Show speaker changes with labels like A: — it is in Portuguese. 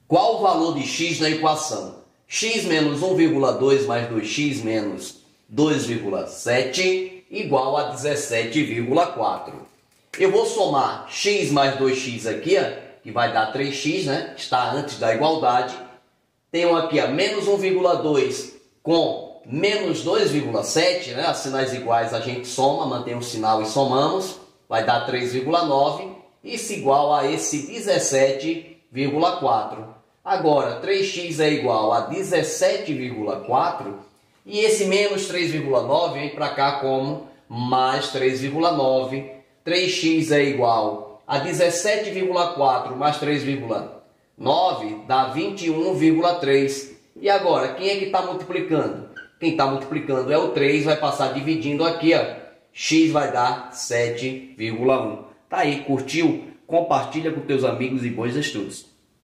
A: Qual o valor de x na equação? X menos 1,2 mais 2x menos 2,7 igual a 17,4. Eu vou somar x mais 2x aqui, que vai dar 3x, né? Está antes da igualdade. Tenho aqui menos 1,2 com menos 2,7, né? As sinais iguais a gente soma, mantém o sinal e somamos. Vai dar 3,9. Isso igual a esse 17,4. Agora, 3x é igual a 17,4 e esse menos 3,9 vem para cá como mais 3,9. 3x é igual a 17,4 mais 3,9 dá 21,3. E agora, quem é que está multiplicando? Quem está multiplicando é o 3, vai passar dividindo aqui, x vai dar 7,1. Tá aí, curtiu? Compartilha com teus amigos e bons estudos.